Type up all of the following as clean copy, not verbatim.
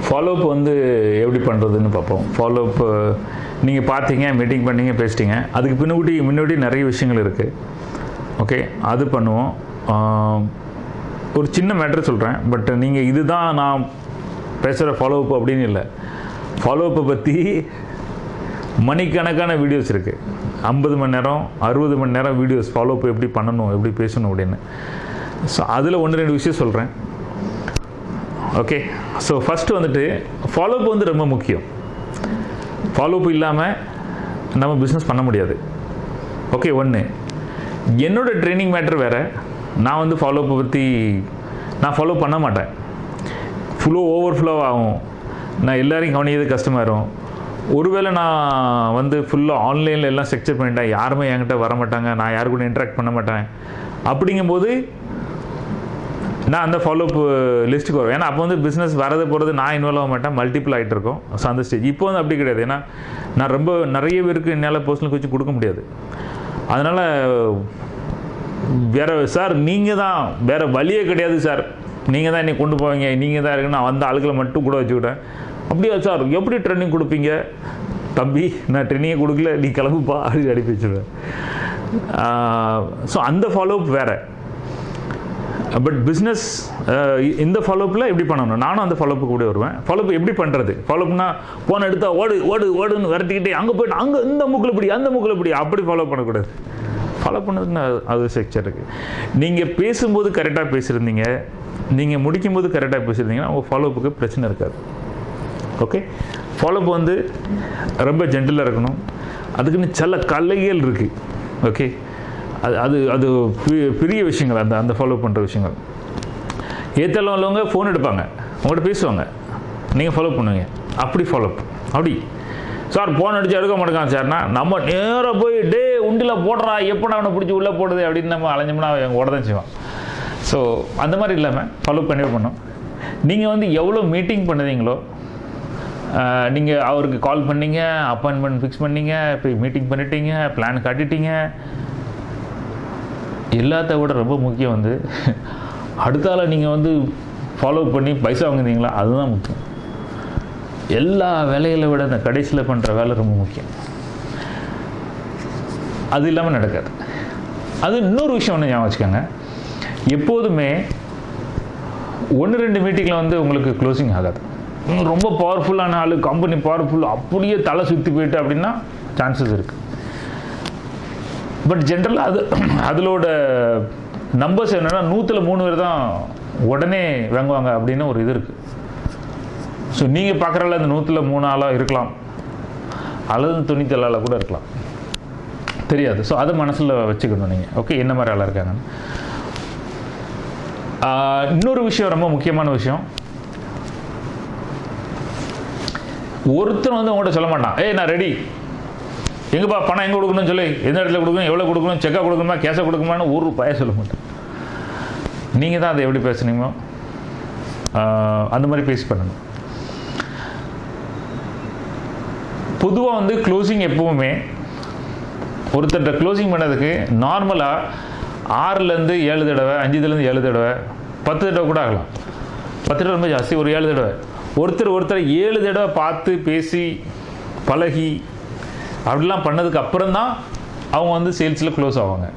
Follow up வந்து எப்படி பண்ணுறதுன்னு பார்ப்போம். ஃபாலோஅப் நீங்கள் பார்த்தீங்க, மீட்டிங் பண்ணீங்க, பேசிட்டீங்க. அதுக்கு முன்னாடி நிறைய விஷயங்கள் இருக்குது. ஓகே, அது பண்ணுவோம். ஒரு சின்ன மேட்ரு சொல்கிறேன், பட் நீங்கள் இதுதான் நான் பேசுகிற ஃபாலோஅப் அப்படின்னு இல்லை. ஃபாலோஅப்பை பற்றி மணிக்கணக்கான வீடியோஸ் இருக்குது. 50 மணி நேரம் 60 மணி நேரம் வீடியோஸ் ஃபாலோஅப் எப்படி பண்ணணும், எப்படி பேசணும் அப்படின்னு. ஸோ அதில் 1-2 விஷயம் சொல்கிறேன். ஓகே, ஸோ ஃபஸ்ட்டு வந்துட்டு ஃபாலோஅப் வந்து ரொம்ப முக்கியம். ஃபாலோஅப் இல்லாமல் நம்ம பிஸ்னஸ் பண்ண முடியாது. ஓகே, ஒன்று என்னோடய ட்ரைனிங் மேட்ரு வேறு. நான் வந்து ஃபாலோஅப்பை பற்றி நான் ஃபாலோ பண்ண மாட்டேன். ஓவர்ஃப்ளோ ஆகும். நான் எல்லோரையும் கவனிக்கிறது கஷ்டமாயிரும். ஒருவேளை நான் வந்து ஃபுல்லாக ஆன்லைனில் எல்லாம் ஸ்ட்ரக்சர் பண்ணிட்டேன், யாருமே என்கிட்ட வர மாட்டாங்க, நான் யாரு கூட இன்ட்ராக்ட் பண்ண மாட்டேன், அப்படிங்கும்போது நான் அந்த ஃபாலோஅப் லிஸ்ட்டுக்கு வருவேன். ஏன்னா அப்போ வந்து பிஸ்னஸ் வரது போகிறது நான் இன்வால்வ் ஆக மாட்டேன், மல்டிபிள் ஆகிட்டு இருக்கும். ஸோ அந்த ஸ்டேஜ் இப்போ வந்து அப்படி கிடையாது. ஏன்னா நான் ரொம்ப நிறைய பேருக்கு என்னால் பர்சனல் கோச்சிங் கொடுக்க முடியாது. அதனால் வேறு சார் நீங்கள் தான், வேறு வழியே கிடையாது சார், நீங்கள் தான் என்னை கொண்டு போவீங்க, நீங்கள் தான் இருக்குன்னு நான் வந்த ஆளுகளை மட்டும் கூட வச்சுக்கிட்டேன். அப்படியா சார், எப்படி ட்ரைனிங் கொடுப்பீங்க? தம்பி, நான் ட்ரைனிங்கே கொடுக்கல, நீ கிளம்புப்பா அப்படின்னு அனுப்பி வச்சுருவேன். ஸோ அந்த ஃபாலோஅப் வேறு. பட் பிஸ்னஸ் இந்த ஃபாலோஅப்பில் எப்படி பண்ணணும், நானும் அந்த ஃபாலோஅப்பு கூட வருவேன். ஃபாலோஅப் எப்படி பண்ணுறது? ஃபாலோஅப்னா போன எடுத்தா ஓடுன்னு விரட்டிக்கிட்டே அங்கே போய்ட்டு அங்கே இந்த மூக்கில் இப்படி அந்த மூக்கில் இப்படி அப்படி ஃபாலோ பண்ணக்கூடாது. ஃபாலோ பண்ணதுன்னு அது ஸ்ட்ரக்சர் இருக்குது. நீங்கள் பேசும்போது கரெக்டாக பேசியிருந்தீங்க, நீங்கள் முடிக்கும்போது கரெக்டாக பேசியிருந்தீங்கன்னா உங்கள் ஃபாலோஅப்புக்கு பிரச்சனை இருக்காது. ஓகே, ஃபாலோஅப் வந்து ரொம்ப ஜென்டிலாக இருக்கணும். அதுக்குன்னு சில கலைகள் இருக்குது. ஓகே, அது அது பெரிய விஷயங்கள். அந்த ஃபாலோ பண்ணுற விஷயங்கள். ஏற்றலாம் உள்ளவங்க ஃபோன் எடுப்பாங்க, உங்கள்கிட்ட பேசுவாங்க, நீங்கள் ஃபாலோ பண்ணுவீங்க. அப்படி ஃபாலோஅப் அப்படி சார் ஃபோன் அடித்து எடுக்க மாட்டேங்கான் சார்னா நம்ம நேராக போய் டே உண்டில் போடுறா, எப்போ அவனை பிடிச்சி உள்ளே போடுது அப்படின்னு நம்ம அலைஞ்சோம்னா அவங்க ஓட தான் செய்வான். ஸோ அந்த மாதிரி இல்லாமல் ஃபாலோ பண்ணவே பண்ணோம். நீங்கள் வந்து எவ்வளோ மீட்டிங் பண்ணுறீங்களோ, நீங்கள் அவருக்கு கால் பண்ணீங்க, அப்பாயின்மெண்ட் ஃபிக்ஸ் பண்ணீங்க, போய் மீட்டிங் பண்ணிட்டீங்க, பிளான் காட்டிட்டீங்க, எல்லாத்த விட ரொம்ப முக்கியம் வந்து அடுத்தால நீங்கள் வந்து ஃபாலோ பண்ணி பைசா வாங்குறீங்களா, அதுதான் முக்கியம். எல்லா வேலைகளை விட அந்த கடைசியில் பண்ணுற வேலை ரொம்ப முக்கியம். அது இல்லாமல் நடக்காது. அது இன்னொரு விஷயம் ஒன்று ஞாபகம் வச்சுக்கோங்க. எப்போதுமே 1-2 மீட்டிங்கில் வந்து உங்களுக்கு க்ளோசிங் ஆகாது. ரொம்ப பவர்ஃபுல்லான ஆள், கம்பெனி பவர்ஃபுல், அப்படியே தலை சுற்றி போயிட்டு அப்படின்னா சான்சஸ் இருக்குது. பட் ஜென்ரலாக அதோட நம்பர்ஸ் என்னென்னா 100-3 பேர் தான் உடனே வாங்குவாங்க அப்படின்னு ஒரு இது இருக்குது. ஸோ நீங்கள் பார்க்குறல அந்த 100-3 ஆளாக இருக்கலாம், அல்லது 97 ஆளாக கூட இருக்கலாம், தெரியாது. ஸோ அதை மனசில் வச்சுக்கணும் நீங்கள். ஓகே, என்ன மாதிரி ஆளாக இருக்காங்கன்னு. இன்னொரு விஷயம், ரொம்ப முக்கியமான விஷயம், ஒருத்தர் வந்து உங்கள்கிட்ட சொல்ல மாட்டான், ஏய் நான் ரெடி, எங்கப்பா பணம் எங்கே கொடுக்கணும்னு சொல்லி, எந்த இடத்துல கொடுக்கணும், எவ்வளோ கொடுக்கணும், செக்காக கொடுக்கணுமா, கேஷாக கொடுக்கணுமான்னு ஒரு ரூபாயை சொல்ல மாட்டேன். நீங்கள் தான் அதை எப்படி பேசுனீங்களோ அந்த மாதிரி பேசி பண்ணணும். பொதுவாக வந்து க்ளோசிங் எப்பவுமே ஒருத்தர்கிட்ட க்ளோசிங் பண்ணதுக்கு நார்மலாக 6-7 தடவை, 5-7 தடவை, 10 தடவை கூட ஆகலாம். 10 தடவை ரொம்ப ஜாஸ்தி, ஒரு 7 தடவை. ஒருத்தர் 7 தடவை பார்த்து பேசி பழகி அப்படிலாம் பண்ணதுக்கு அப்புறம் தான் அவங்க வந்து சேல்ஸில் க்ளோஸ் ஆவாங்க.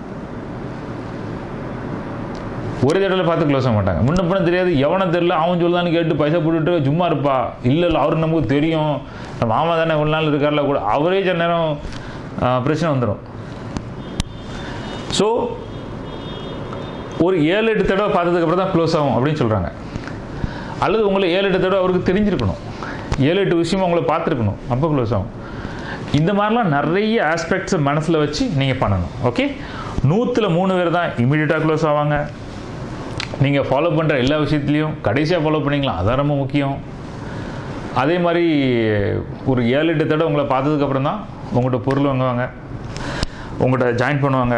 ஒரே தடவை பார்த்து க்ளோஸ் ஆக மாட்டாங்க. முன்ன பின்ன தெரியாது, எவனை தெரியல, அவன் சொல்லுதான்னு கேட்டு பைசா போட்டுட்டு சும்மா இருப்பா. இல்லை அவருக்கு நமக்கு தெரியும், மாமா தானே இவ்வளோ நாள் இருக்கார்ல கூட, அவரே சில நேரம் பிரச்சனை வந்துடும். ஸோ ஒரு 7-8 தடவை பார்த்ததுக்கப்புறம் தான் க்ளோஸ் ஆகும் அப்படின்னு சொல்கிறாங்க. அல்லது உங்களை 7-8 தடவை அவருக்கு தெரிஞ்சிருக்கணும், 7-8 விஷயமும் உங்களை பார்த்துருக்கணும், அப்போ க்ளோஸ் ஆகும். இந்த மாதிரிலாம் நிறைய ஆஸ்பெக்ட்ஸை மனசில் வச்சு நீங்கள் பண்ணணும். ஓகே, 100-3 பேர் தான் இமீடியட்டாக க்ளோஸ் ஆவாங்க. நீங்கள் ஃபாலோ பண்ணுற எல்லா விஷயத்துலையும் கடைசியாக ஃபாலோ பண்ணிங்களா, அதான் ரொம்ப முக்கியம். அதே மாதிரி ஒரு 7-8 தடவை உங்களை பார்த்ததுக்கப்புறம் தான் உங்கள்கிட்ட பொருள் வாங்குவாங்க, உங்கள்கிட்ட ஜாயின் பண்ணுவாங்க.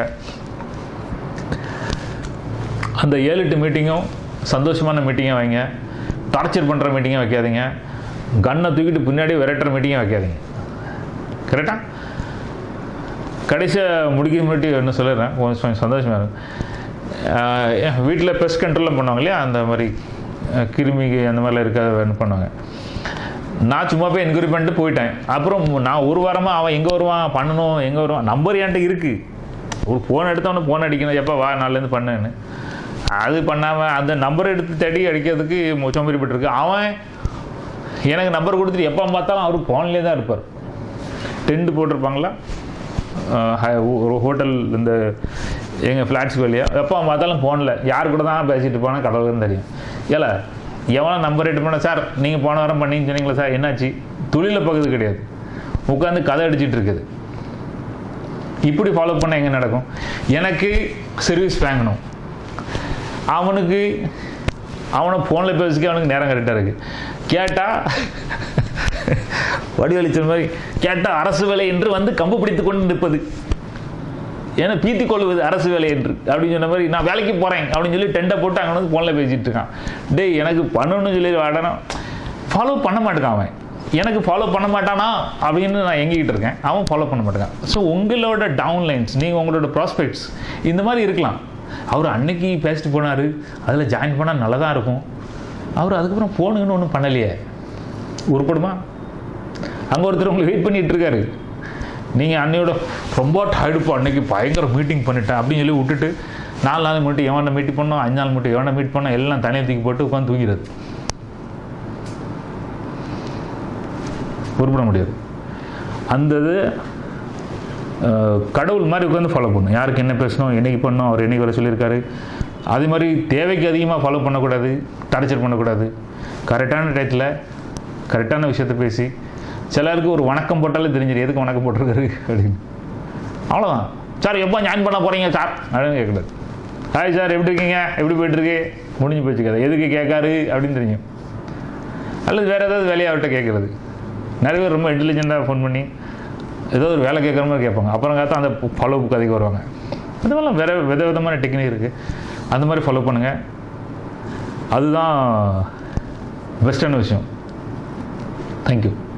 அந்த 7-8 மீட்டிங்கும் சந்தோஷமான மீட்டிங்காக வைங்க, டார்ச்சர் பண்ணுற மீட்டிங்காக வைக்காதீங்க, கன்னை தூக்கிட்டு பின்னாடி விரட்டுற மீட்டிங்காக வைக்காதீங்க. கரெக்டாக கடைசியாக முடிக்க முன்னாடி ஒன்று சொல்லிடுறேன், கொஞ்சம் சந்தோஷமாக இருக்கும். வீட்டில் பெஸ்ட் கண்ட்ரோல்லாம் பண்ணுவாங்க இல்லையா, அந்த மாதிரி கிருமிக்கு அந்த மாதிரிலாம் இருக்காது பண்ணுவாங்க. நான் சும்மா போய் என்கொயரி பண்ணிட்டு போயிட்டேன். அப்புறம் நான் ஒரு வாரமாக அவன் எங்கே வருவான் பண்ணணும், எங்கே வருவான், நம்பர் என்கிட்ட இருக்குது. ஒரு ஃபோன் எடுத்தவொன்னே ஃபோன் அடிக்கணும், எப்போ வா நாளிலேருந்து பண்ணுன்னு. அது பண்ணாமல் அந்த நம்பர் எடுத்து தேடி அடிக்கிறதுக்கு சோம்பேறிப்பட்டிருக்கு. அவன் எனக்கு நம்பர் கொடுத்துட்டு எப்போ பார்த்தாலும் அவர் ஃபோன்லேயே தான் இருப்பார். டென்ட் போட்டிருப்பாங்களா ஒரு ஹோட்டல் இந்த எங்கள் ஃப்ளாட்ஸ் வழியா, எப்போ பார்த்தாலும் ஃபோனில் யார் கூட தான் பேசிகிட்டு போனால் கடவுளுன்னு தெரியும். ஏல எவனோ நம்பர் எடுத்து போனால், சார் நீங்கள் போன வாரம் பண்ணின்னு சொன்னீங்களா சார், என்னாச்சு? தொழிலில் பகுதி கிடையாது, உட்காந்து கதை அடிச்சிட்டு இருக்குது. இப்படி ஃபாலோ பண்ண எங்கே நடக்கும்? எனக்கு சர்வீஸ் வாங்கணும், அவனுக்கு அவனை ஃபோனில் பேசிக்க அவனுக்கு நேரம் கரெக்டாக இருக்குது. கேட்டால் வடிவளிச்ச மாதிரி கேட்டால் அரசு வேலை என்று வந்து கம்பு பிடித்து கொண்டு நிற்பது, ஏன்னா பீத்தி கொள்வது அரசு வேலை என்று அப்படின்னு சொன்ன மாதிரி, நான் வேலைக்கு போகிறேன் அப்படின்னு சொல்லி டெண்டை போட்டு அங்கே வந்து ஃபோனில் பேசிகிட்டு இருக்கான். டேய் எனக்கு பண்ணணும்னு சொல்லி வாடணும், ஃபாலோ பண்ண மாட்டேங்கான் அவன். எனக்கு ஃபாலோ பண்ண மாட்டானா அப்படின்னு நான் எங்கிக்கிட்டு இருக்கேன், அவன் ஃபாலோ பண்ண மாட்டேங்கான். ஸோ உங்களோட டவுன்லைன்ஸ், நீங்கள் உங்களோட ப்ராஸ்பெக்ட்ஸ் இந்த மாதிரி இருக்கலாம். அவர் அன்னைக்கு பேசிட்டு போனார், அதில் ஜாயின் பண்ணால் நல்லா தான் இருக்கும். அவர் அதுக்கப்புறம் போனுங்கன்னு ஒன்றும் பண்ணலையே, உருப்படுமா? அங்கே ஒருத்தர் உங்களுக்கு வெயிட் பண்ணிகிட்டு இருக்காரு. நீங்கள் அன்னையோட ரொம்ப டயர்டுப்போ, அன்றைக்கி பயங்கர மீட்டிங் பண்ணிட்டேன் அப்படின்னு சொல்லி விட்டுட்டு 4 நாள் மட்டும் எவனை மீட் பண்ணோம், 5 நாள் மட்டும் எவனை மீட் பண்ணோம், எல்லாம் தனியாக தூக்கி போட்டு உட்காந்து தூங்கிறது. உருப்பட முடியாது. அந்த இது கடவுள் மாதிரி உட்காந்து ஃபாலோ பண்ணணும். யாருக்கு என்ன பேசணும், என்னைக்கு பண்ணணும், அவர் என்னைக்கு வர சொல்லியிருக்காரு. அதே மாதிரி தேவைக்கு அதிகமாக ஃபாலோ பண்ணக்கூடாது, டார்ச்சர் பண்ணக்கூடாது. கரெக்டான டயத்தில் கரெக்டான விஷயத்தை பேசி, சிலருக்கு ஒரு வணக்கம் போட்டாலே தெரிஞ்சிடும் எதுக்கு வணக்கம் போட்டிருக்காரு அப்படின்னு. அவ்வளோதான். சார் எப்போ ஜாயின் பண்ண போகிறீங்க சார் அப்படின்னு கேட்கக்கூடாது. ஹாய் சார் எப்படி இருக்கீங்க, எப்படி போய்ட்டுருக்கு, முடிஞ்சு போச்சு கதை. எதுக்கு கேட்காரு அப்படின்னு தெரியும். அல்லது வேறு ஏதாவது வேலையாகட்ட கேட்குறது. நிறைய பேர் ரொம்ப இன்டெலிஜென்ட்டாக ஃபோன் பண்ணி ஏதோ ஒரு வேலை கேட்குற மாதிரி கேட்பாங்க. அப்புறம் பார்த்தா அந்த ஃபாலோ கதைக்கு வருவாங்க. அந்த மாதிரிலாம் வேறு விதவிதமான டெக்னிக் இருக்குது. அந்த மாதிரி ஃபாலோ பண்ணுங்கள். அதுதான் பெஸ்ட்டான விஷயம். தேங்க்யூ.